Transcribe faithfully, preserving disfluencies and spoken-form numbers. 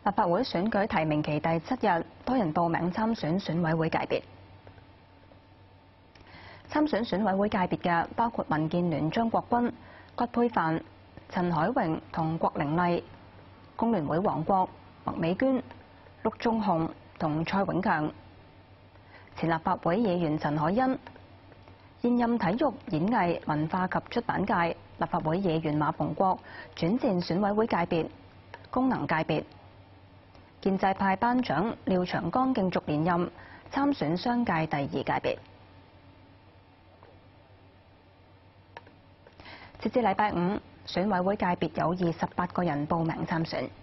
立法會選舉提名期第七日，多人報名參選選委會界別。參選選委會界別嘅包括民建聯張國軍、葛珮帆、陳海榮同郭玲麗；工聯會黃國、麥美娟、陸頌雄同蔡永強；前立法會議員陳凱欣；現任體育、演藝、文化及出版界立法會議員馬逢國轉戰選委會界別、功能界別。建制派班長廖長江競逐連任，參選商界第二界別。截至禮拜五，選委會界別有二十八個人報名參選。